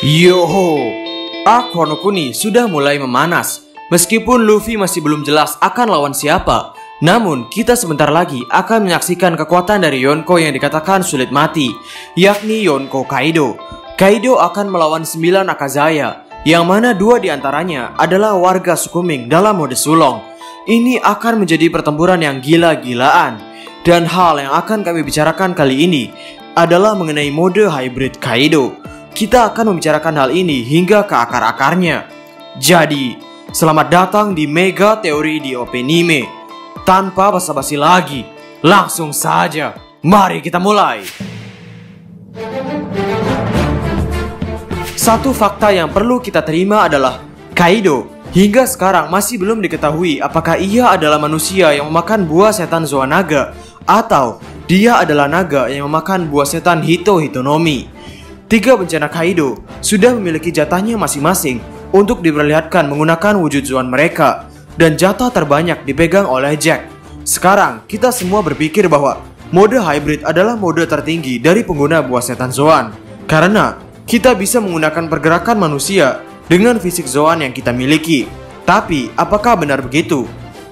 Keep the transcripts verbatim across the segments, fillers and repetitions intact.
Yoho, arc Wano Kuni sudah mulai memanas. Meskipun Luffy masih belum jelas akan lawan siapa, namun kita sebentar lagi akan menyaksikan kekuatan dari Yonko yang dikatakan sulit mati, yakni Yonko Kaido. Kaido akan melawan sembilan Akazaya, yang mana dua diantaranya adalah warga suku Ming dalam mode sulong. Ini akan menjadi pertempuran yang gila-gilaan. Dan hal yang akan kami bicarakan kali ini adalah mengenai mode hybrid Kaido. Kita akan membicarakan hal ini hingga ke akar-akarnya. Jadi, selamat datang di Mega Teori di Openime. Tanpa basa-basi lagi, langsung saja, mari kita mulai. Satu fakta yang perlu kita terima adalah Kaido hingga sekarang masih belum diketahui apakah ia adalah manusia yang memakan buah setan Zoan Naga atau dia adalah naga yang memakan buah setan Hito Hitonomi. Tiga bencana Kaido sudah memiliki jatahnya masing-masing untuk diperlihatkan menggunakan wujud Zoan mereka, dan jatah terbanyak dipegang oleh Jack. Sekarang kita semua berpikir bahwa mode hybrid adalah mode tertinggi dari pengguna buah setan Zoan, karena kita bisa menggunakan pergerakan manusia dengan fisik Zoan yang kita miliki. Tapi apakah benar begitu?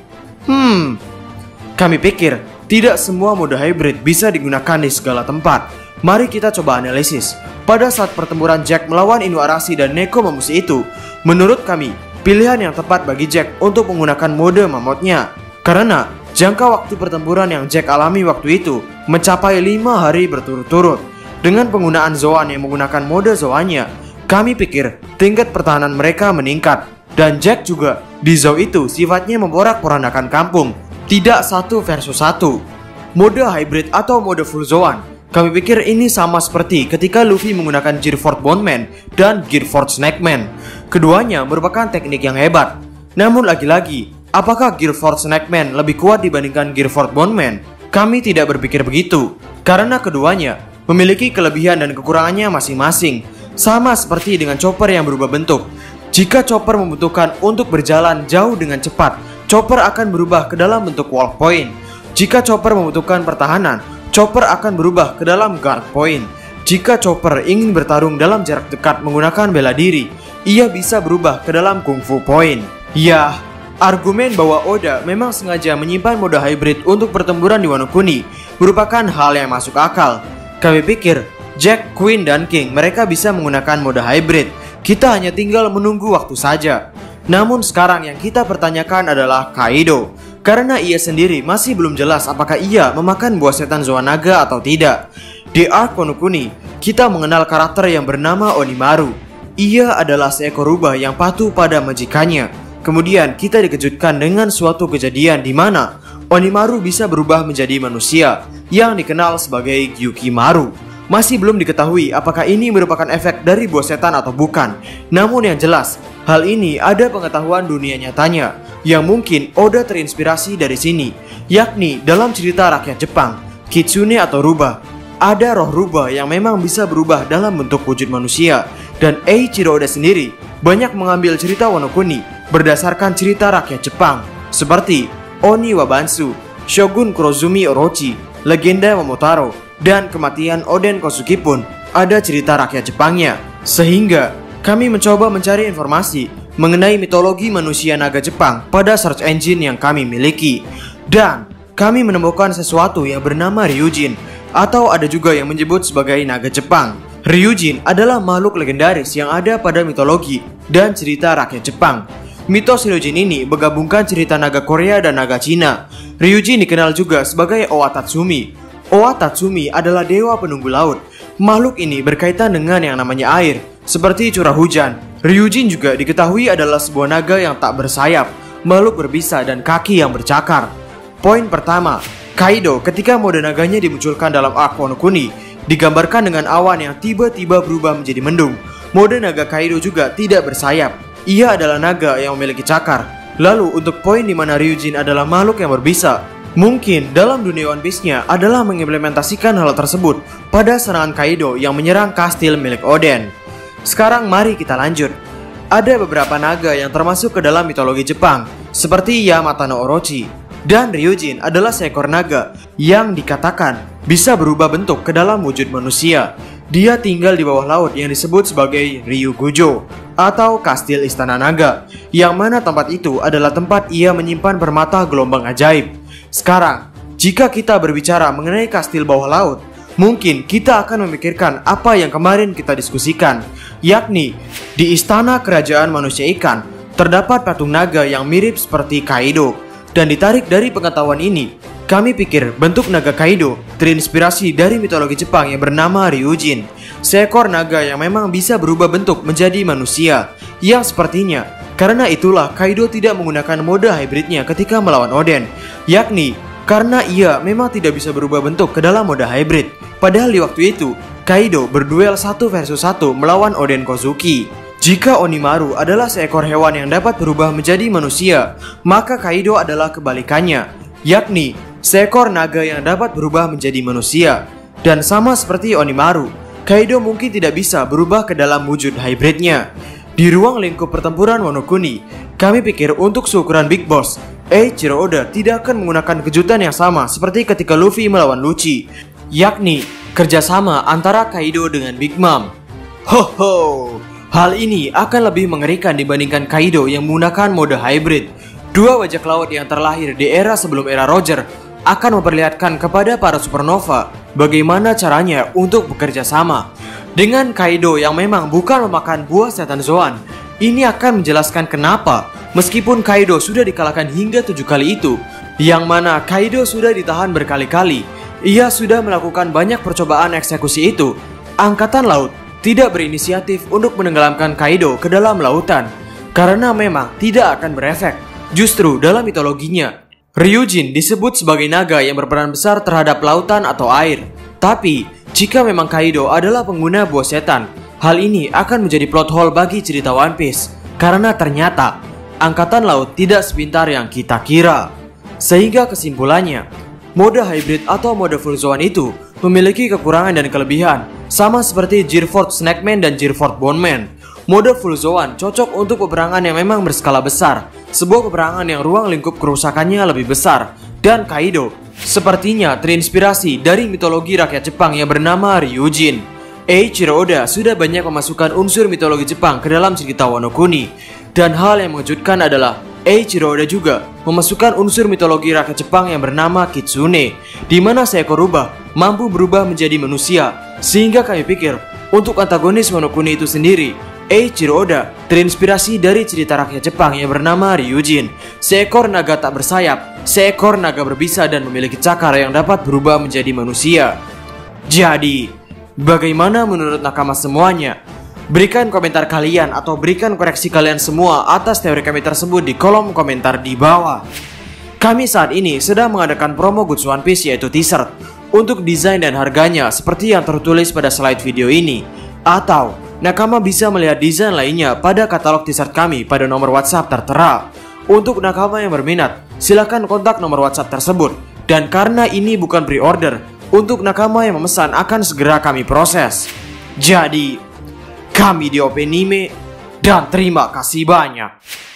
Hmm, kami pikir tidak semua mode hybrid bisa digunakan di segala tempat. Mari kita coba analisis. Pada saat pertempuran Jack melawan Inuarashi dan Nekomamushi itu, menurut kami, pilihan yang tepat bagi Jack untuk menggunakan mode mamutnya. Karena jangka waktu pertempuran yang Jack alami waktu itu mencapai lima hari berturut-turut. Dengan penggunaan Zoan yang menggunakan mode Zoannya, kami pikir tingkat pertahanan mereka meningkat. Dan Jack juga di Zou itu sifatnya memporak-porandakan kampung, tidak satu versus satu. Mode hybrid atau mode full Zoan, kami pikir ini sama seperti ketika Luffy menggunakan Gearfort Bondman dan Gearfort Snakeman. Keduanya merupakan teknik yang hebat. Namun lagi-lagi, apakah Gearfort Snakeman lebih kuat dibandingkan Gearfort Bondman? Kami tidak berpikir begitu, karena keduanya memiliki kelebihan dan kekurangannya masing-masing. Sama seperti dengan chopper yang berubah bentuk. Jika chopper membutuhkan untuk berjalan jauh dengan cepat, chopper akan berubah ke dalam bentuk walk point. Jika chopper membutuhkan pertahanan, chopper akan berubah ke dalam guard point. Jika chopper ingin bertarung dalam jarak dekat menggunakan bela diri, ia bisa berubah ke dalam kungfu point. Ya, argumen bahwa Oda memang sengaja menyimpan mode hybrid untuk pertempuran di Wano Kuni merupakan hal yang masuk akal. Kami pikir Jack, Queen, dan King mereka bisa menggunakan mode hybrid. Kita hanya tinggal menunggu waktu saja. Namun sekarang yang kita pertanyakan adalah Kaido, karena ia sendiri masih belum jelas apakah ia memakan buah setan Zoan Naga atau tidak. Di arc Wano Kuni, kita mengenal karakter yang bernama Onimaru. Ia adalah seekor rubah yang patuh pada majikannya. Kemudian kita dikejutkan dengan suatu kejadian di mana Onimaru bisa berubah menjadi manusia yang dikenal sebagai Gyukimaru. Masih belum diketahui apakah ini merupakan efek dari buah setan atau bukan. Namun yang jelas, hal ini ada pengetahuan dunia nyatanya yang mungkin Oda terinspirasi dari sini, yakni dalam cerita rakyat Jepang, Kitsune atau rubah. Ada roh rubah yang memang bisa berubah dalam bentuk wujud manusia. Dan Eiichiro Oda sendiri banyak mengambil cerita Wano Kuni berdasarkan cerita rakyat Jepang, seperti Oni Wabansu, Shogun Kurozumi Orochi, legenda Momotaro, dan kematian Oden Kosuki pun ada cerita rakyat Jepangnya. Sehingga kami mencoba mencari informasi mengenai mitologi manusia naga Jepang pada search engine yang kami miliki. Dan kami menemukan sesuatu yang bernama Ryujin, atau ada juga yang menyebut sebagai naga Jepang. Ryujin adalah makhluk legendaris yang ada pada mitologi dan cerita rakyat Jepang. Mitos Ryujin ini menggabungkan cerita naga Korea dan naga Cina. Ryujin dikenal juga sebagai Oa Tatsumi. Oa Tatsumi adalah dewa penunggu laut. Makhluk ini berkaitan dengan yang namanya air, seperti curah hujan. Ryujin juga diketahui adalah sebuah naga yang tak bersayap, makhluk berbisa dan kaki yang bercakar. Poin pertama, Kaido ketika mode naganya dimunculkan dalam arc Wano Kuni digambarkan dengan awan yang tiba-tiba berubah menjadi mendung. Mode naga Kaido juga tidak bersayap. Ia adalah naga yang memiliki cakar. Lalu untuk poin di mana Ryujin adalah makhluk yang berbisa, mungkin dalam dunia One Piece-nya adalah mengimplementasikan hal tersebut pada serangan Kaido yang menyerang kastil milik Oden. Sekarang mari kita lanjut. Ada beberapa naga yang termasuk ke dalam mitologi Jepang, seperti Yamata no Orochi. Dan Ryujin adalah seekor naga yang dikatakan bisa berubah bentuk ke dalam wujud manusia. Dia tinggal di bawah laut yang disebut sebagai Ryugujo atau Kastil Istana Naga, yang mana tempat itu adalah tempat ia menyimpan permata gelombang ajaib. Sekarang, jika kita berbicara mengenai kastil bawah laut, mungkin kita akan memikirkan apa yang kemarin kita diskusikan, yakni di Istana Kerajaan Manusia Ikan terdapat patung naga yang mirip seperti Kaido. Dan ditarik dari pengetahuan ini, kami pikir bentuk naga Kaido terinspirasi dari mitologi Jepang yang bernama Ryujin, seekor naga yang memang bisa berubah bentuk menjadi manusia. Yang sepertinya karena itulah Kaido tidak menggunakan mode hybridnya ketika melawan Oden, yakni karena ia memang tidak bisa berubah bentuk ke dalam mode hybrid. Padahal di waktu itu Kaido berduel satu versus satu melawan Oden Kozuki. Jika Onimaru adalah seekor hewan yang dapat berubah menjadi manusia, maka Kaido adalah kebalikannya, yakni seekor naga yang dapat berubah menjadi manusia. Dan sama seperti Onimaru, Kaido mungkin tidak bisa berubah ke dalam wujud hybridnya. Di ruang lingkup pertempuran Wano Kuni, kami pikir untuk seukuran Big Boss, Eiichiro Oda tidak akan menggunakan kejutan yang sama seperti ketika Luffy melawan Lucci, yakni kerjasama antara Kaido dengan Big Mom. Hoho, hal ini akan lebih mengerikan dibandingkan Kaido yang menggunakan mode hybrid. Dua bajak laut yang terlahir di era sebelum era Roger akan memperlihatkan kepada para supernova bagaimana caranya untuk bekerja sama. Dengan Kaido yang memang bukan memakan buah setan Zoan, ini akan menjelaskan kenapa meskipun Kaido sudah dikalahkan hingga tujuh kali itu, yang mana Kaido sudah ditahan berkali-kali, ia sudah melakukan banyak percobaan eksekusi itu, Angkatan Laut tidak berinisiatif untuk menenggelamkan Kaido ke dalam lautan, karena memang tidak akan berefek. Justru dalam mitologinya, Ryujin disebut sebagai naga yang berperan besar terhadap lautan atau air. Tapi, jika memang Kaido adalah pengguna buah setan, hal ini akan menjadi plot hole bagi cerita One Piece, karena ternyata Angkatan Laut tidak sepintar yang kita kira. Sehingga kesimpulannya, mode hybrid atau mode full Zoan itu memiliki kekurangan dan kelebihan, sama seperti Gearfort Snakeman dan Gearfort Boneman. Mode full Zoan cocok untuk peperangan yang memang berskala besar, sebuah peperangan yang ruang lingkup kerusakannya lebih besar. Dan Kaido sepertinya terinspirasi dari mitologi rakyat Jepang yang bernama Ryujin. Eiichiro Oda sudah banyak memasukkan unsur mitologi Jepang ke dalam cerita Wano Kuni. Dan hal yang mengejutkan adalah Eiichiro Oda juga memasukkan unsur mitologi rakyat Jepang yang bernama Kitsune, di mana seekor rubah mampu berubah menjadi manusia. Sehingga kami pikir untuk antagonis Wano Kuni itu sendiri, Eiichiro Oda terinspirasi dari cerita rakyat Jepang yang bernama Ryujin, seekor naga tak bersayap, seekor naga berbisa dan memiliki cakar yang dapat berubah menjadi manusia. Jadi, bagaimana menurut nakama semuanya? Berikan komentar kalian atau berikan koreksi kalian semua atas teori kami tersebut di kolom komentar di bawah. Kami saat ini sedang mengadakan promo goods One Piece yaitu t-shirt. Untuk desain dan harganya seperti yang tertulis pada slide video ini. Atau nakama bisa melihat desain lainnya pada katalog t-shirt kami pada nomor WhatsApp tertera. Untuk nakama yang berminat, silakan kontak nomor WhatsApp tersebut. Dan karena ini bukan pre-order, untuk nakama yang memesan akan segera kami proses. Jadi, kami di Openime, dan terima kasih banyak.